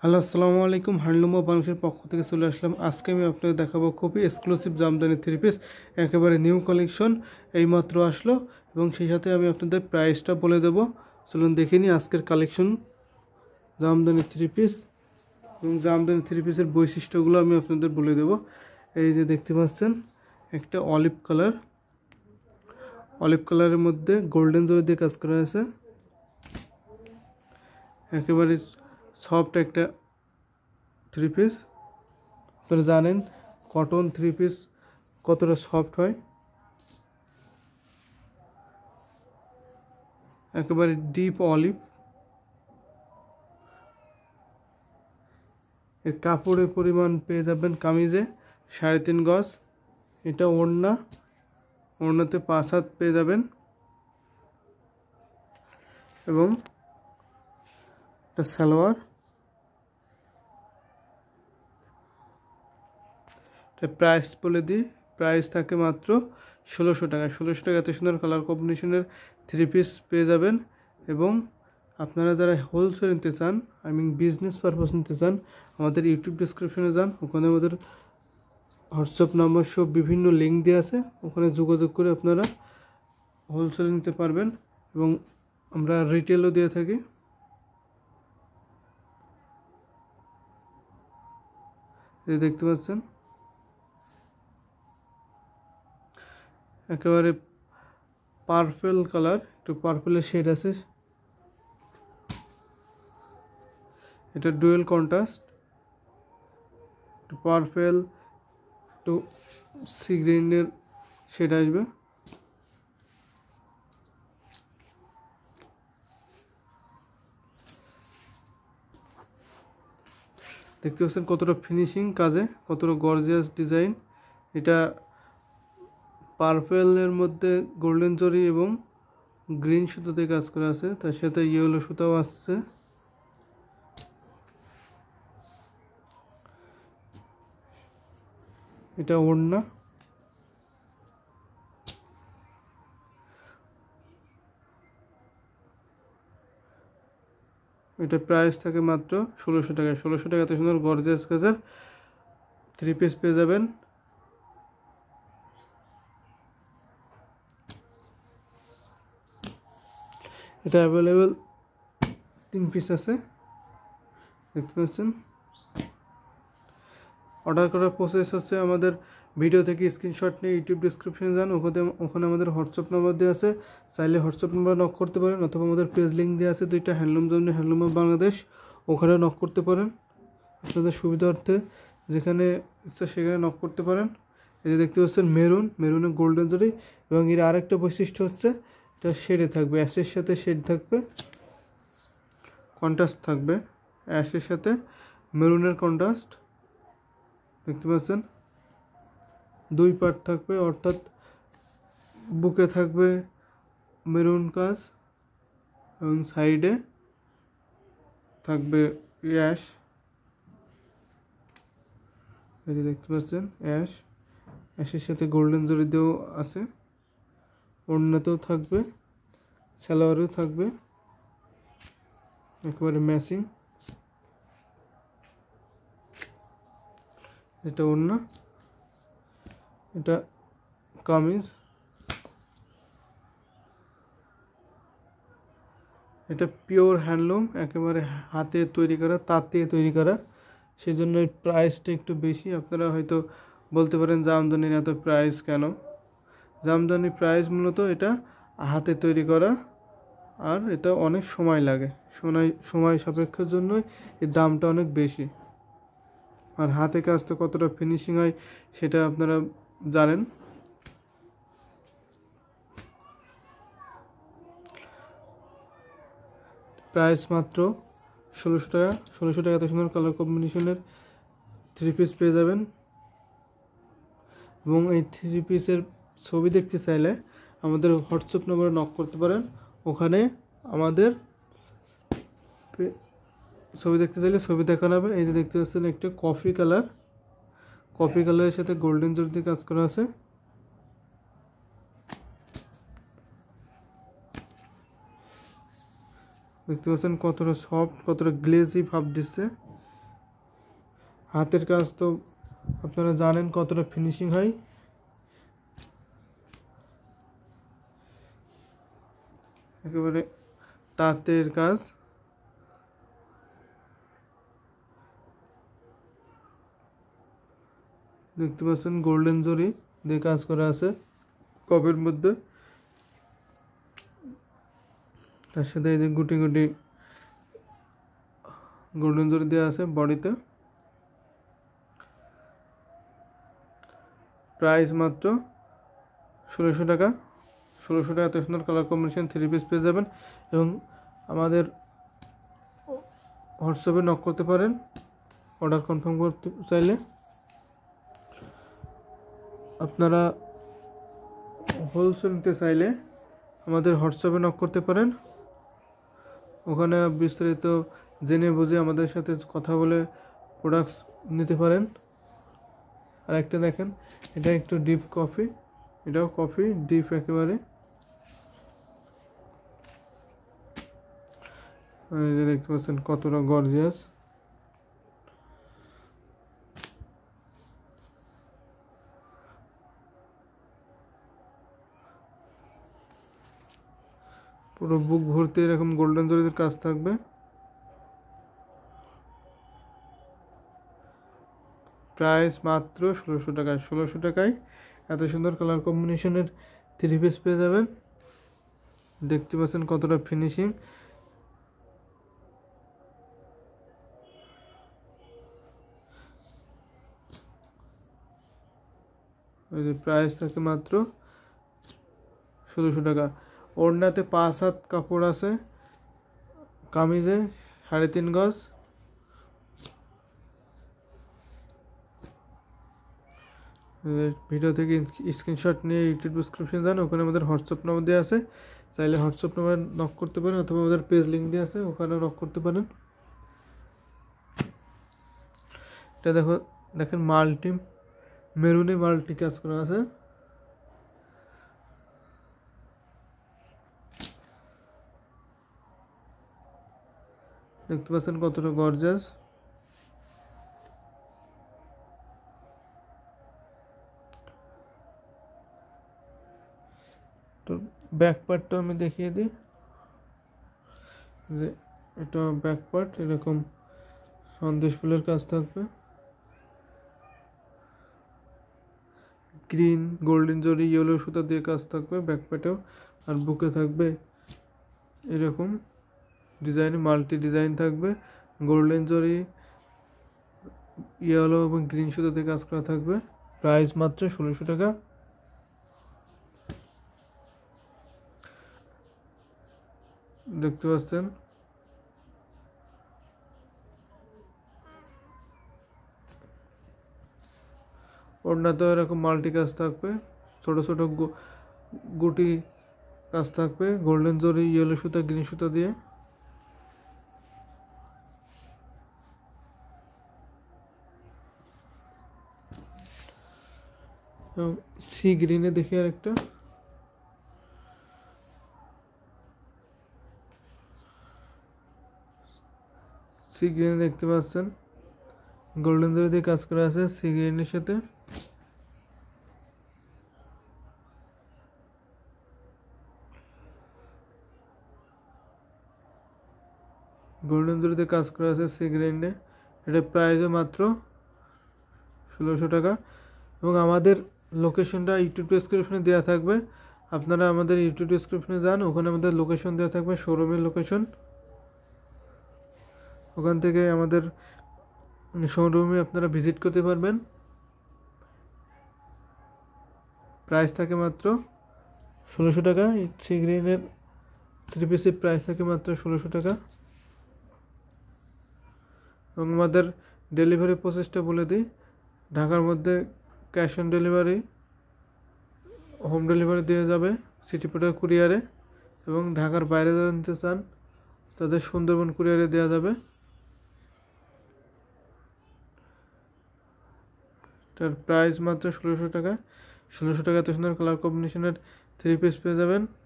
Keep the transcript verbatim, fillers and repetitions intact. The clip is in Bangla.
হ্যালো আসসালামু আলাইকুম। হ্যান্ডলুম অফ বাংলাদেশের পক্ষ থেকে চলে আসলাম। আজকে আমি আপনাদের দেখাবো খুবই এক্সক্লুসিভ জামদানি থ্রি পিস, একেবারে নিউ কালেকশন, এইমাত্র আসলো এবং সেই সাথে আমি আপনাদের প্রাইসটা বলে দেবো। চলুন দেখে নিই আজকের কালেকশন জামদানি থ্রি পিস এবং জামদানি থ্রি পিসের বৈশিষ্ট্যগুলো আমি আপনাদের বলে দেবো। এই যে দেখতে পাচ্ছেন একটা অলিভ কালার, অলিভ কালারের মধ্যে গোল্ডেন জরি দিয়ে কাজ করা আছে, একেবারে সফট একটা থ্রি পিস। আপনারা জানেন কটন থ্রি পিস কতটা সফট হয়, একেবারে ডিপ অলিভ। এর কাপড়ের পরিমাণ পেয়ে যাবেন কামিজে সাড়ে তিন গজ। এটা ওড়না, ওড়নাতে পাঁচ হাত পেয়ে যাবেন এবং এটা সালোয়ার। প্রাইস বলে দিই, প্রাইস থাকে মাত্র ষোলোশো টাকা। ষোলোশো টাকা এত সুন্দর কালার কম্বিনেশনের থ্রি পিস পেয়ে যাবেন। এবং আপনারা যারা হোলসেল নিতে চান, আই মিন বিজনেস পারপাস নিতে চান, আমাদের ইউটিউব ডিসক্রিপশনে যান, ওখানে আমাদের হোয়াটসঅ্যাপ নাম্বার সব বিভিন্ন লিঙ্ক দেওয়া আছে, ওখানে যোগাযোগ করে আপনারা হোলসেল নিতে পারবেন এবং আমরা রিটেলও দিয়ে থাকি। এই দেখতে পাচ্ছেন একেবারে পার্পল কালার, একটু পার্পলের শেড আছে, এটা ডুয়েল কন্ট্রাস্ট, একটু পার্পল একটু সি গ্রিনের শেড আসবে। দেখতে পাচ্ছেন কতটা ফিনিশিং কাজে, কতটা গর্জিয়াস ডিজাইন। এটা পার্পেলের মধ্যে গোল্ডেন জরি এবং গ্রিন সুতোতে কাজ করা আছে, তার সাথে ইয়েলো সুতাও আসছে। এটা ওড়না, এটা প্রাইস থাকে মাত্র ষোলোশো টাকা। ষোলোশো টাকা এত সুন্দর গর্জিয়াস কাজের থ্রি পিস পেয়ে যাবেন। এটা অ্যাভেলেবেল তিন পিস আছে, দেখতে পাচ্ছেন। অর্ডার করার প্রসেস হচ্ছে আমাদের ভিডিও থেকে স্ক্রিনশট নিয়ে ইউটিউব ডিসক্রিপশনে যান, ওখানে ওখানে আমাদের হোয়াটসঅ্যাপ নাম্বার দেওয়া আছে, চাইলে হোয়াটসঅ্যাপ নাম্বার নক করতে পারেন, অথবা আমাদের পেজ লিঙ্ক দেওয়া আছে দুইটা, handloom jamdani, handloom of Bangladesh, ওখানে নক করতে পারেন আপনাদের সুবিধার্থে, যেখানে ইচ্ছা সেখানে নক করতে পারেন। এই যে দেখতে পাচ্ছেন মেরুন, মেরুনে গোল্ডেন জরি এবং এর আরেকটা বৈশিষ্ট্য হচ্ছে এটা শেডে থাকবে, অ্যাশের সাথে শেড থাকবে, কন্ট্রাস্ট থাকবে, অ্যাশের সাথে মেরুনের কন্ট্রাস্ট। দেখতে পাচ্ছেন দুই পার্ট থাকবে, অর্থাৎ বুকে থাকবে মেরুন কাজ এবং সাইডে থাকবে অ্যাশ। এই যে দেখতে পাচ্ছেন অ্যাশ, অ্যাশের সাথে গোল্ডেন জরি দিয়েও আছে, ওড়নাতেও থাকবে, সালোয়ারেও থাকবে, একেবারে ম্যাচিং। এটা ওড়না, এটা কামিজ, এটা পিওর হ্যান্ডলুম, একেবারে হাতে তৈরি করা, তাঁত দিয়ে তৈরি করা, সেই জন্য এই প্রাইসটা একটু বেশি। আপনারা হয়তো বলতে পারেন জামদানির এত প্রাইস কেন? জামদানি প্রাইস মূলত এটা হাতে তৈরি করা, আর এটা অনেক সময় লাগে, সময় সময় সাপেক্ষের জন্যই এর দামটা অনেক বেশি। আর হাতে কাজটা কতটা ফিনিশিং হয় সেটা আপনারা জানেন। প্রাইস মাত্র ষোলোশো টাকা। ষোলোশো টাকা এত সুন্দর কালার কম্বিনেশনের থ্রি পিস পেয়ে যাবেন। এবং এই থ্রি পিসের ছবি দেখতে চাইলে আমাদের হোয়াটসঅ্যাপ নম্বরে নক করতে পারেন, ওখানে আমাদের ছবি দেখতে চাইলে ছবি দেখানো হবে। এই যে দেখতে পাচ্ছেন একটা কফি কালার, কফি কালারের সাথে গোল্ডেন জরি দিয়ে কাজ করা আছে। দেখতে পাচ্ছেন কতটা সফট, কতটা গ্লেজি ভাব দিচ্ছে। হাতের কাজ তো আপনারা জানেন কতটা ফিনিশিং হয়। একেবারে তাঁতের কাজ। দেখতে পাচ্ছেন গোল্ডেন জরি দিয়ে কাজ করা আছে কপের মধ্যে, তার সাথে এই যে গুটি গুটি গোল্ডেন জরি দেওয়া আছে বডিতে। প্রাইস মাত্র ষোলোশো টাকা। ষোলোশো টাকা এত সুন্দর কালার কম্বিনেশন থ্রি পিস পেয়ে যাবেন। এবং আমাদের হোয়াটসঅ্যাপে নক করতে পারেন অর্ডার কনফার্ম করতে চাইলে। আপনারা হোলসেল নিতে চাইলে আমাদের হোয়াটসঅ্যাপে নক করতে পারেন, ওখানে বিস্তারিত জেনে বুঝে আমাদের সাথে কথা বলে প্রোডাক্টস নিতে পারেন। আর একটা দেখেন, এটা একটু ডিপ কফি, এটাও কফি ডিপ একেবারে। দেখতে পাচ্ছেন কতটা গর্জিয়াস। পুরো বুক ভর্তি এরকম গোল্ডেন জরির কাজ থাকবে। প্রাইস মাত্র ষোলোশো টাকায়। ষোলোশো টাকায় এত সুন্দর কালার কম্বিনেশনের থ্রি পিস পেয়ে যাবেন। দেখতে পাচ্ছেন কতটা ফিনিশিং। প্রাইস থাকে মাত্র ষোলোশো টাকা। ওড়নাতে পাঁচ হাত কাপড় আছে, কামিজে সাড়ে তিন গজ। ভিডিও থেকে স্ক্রিনশট নিয়ে ইউটিউব ডিসক্রিপশন যান, ওখানে আমাদের হোয়াটসঅ্যাপ নম্বর দেওয়া আছে, চাইলে হোয়াটসঅ্যাপ নম্বরে নক করতে পারেন, অথবা আমাদের পেজ লিঙ্ক দেওয়া আছে, ওখানে নক করতে পারেন। এটা দেখো, দেখেন মাল্টি মেরুনে মাল্টি কাজ করা আছে। দেখতে পাচ্ছেন কতটা গর্জাস। তো ব্যাক পার্টটা আমি দেখিয়ে দিই, যে এটা ব্যাক পার্ট এরকম সন্দেশ ফুলের কাজ থাকবে, গ্রিন গোল্ডেন জরি ইয়েলো সুতা দিয়ে কাজ থাকবে ব্যাক পার্টেও। আর বুকে থাকবে এরকম ডিজাইন, মাল্টি ডিজাইন থাকবে, গোল্ডেন জরি ইয়েলো এবং গ্রিন সুতা দিয়ে কাজ করা থাকবে। প্রাইস মাত্র ষোলোশো টাকা। দেখতে পাচ্ছেন ওড়নাতেও এরকম মাল্টি কাজ থাকবে, ছোট ছোট গুটি কাজ থাকবে গোল্ডেন জরি ইয়েলো সুতা গ্রিন সুতা দিয়ে। সি গ্রিনে দেখি আর একটা, সি গ্রিনে দেখতে পাচ্ছেন গোল্ডেন জরি দিয়ে কাজ করা আছে সি গ্রিনের সাথে। গোল্ডেন জরিতে কাজ করা আছে সি গ্রিনে। এটা প্রাইসও মাত্র ষোলোশো টাকা। এবং আমাদের লোকেশনটা ইউটিউব ডেসক্রিপশনে দেওয়া থাকবে, আপনারা আমাদের ইউটিউব ডেসক্রিপশনে যান, ওখানে আমাদের লোকেশন দেওয়া থাকবে, শোরুমের লোকেশন। ওখান থেকে আমাদের শোরুমে আপনারা ভিজিট করতে পারবেন। প্রাইস থাকে মাত্র ষোলোশো টাকা। সি গ্রিনের থ্রি পিসের প্রাইস থাকে মাত্র ষোলোশো টাকা। এবং আমাদের ডেলিভারি প্রসেসটা বলে দিই, ঢাকার মধ্যে cash on delivery, home delivery দেওয়া যাবে সিটি পোর্টার কুরিয়ারে। এবং ঢাকার বাইরে যারা নিতে চান তাদের সুন্দরবন কুরিয়ারে দেওয়া যাবে। তার প্রাইস মাত্র ষোলোশো টাকা। ষোলোশো টাকা এত সুন্দর কালার কম্বিনেশনের থ্রি পিস পেয়ে যাবেন।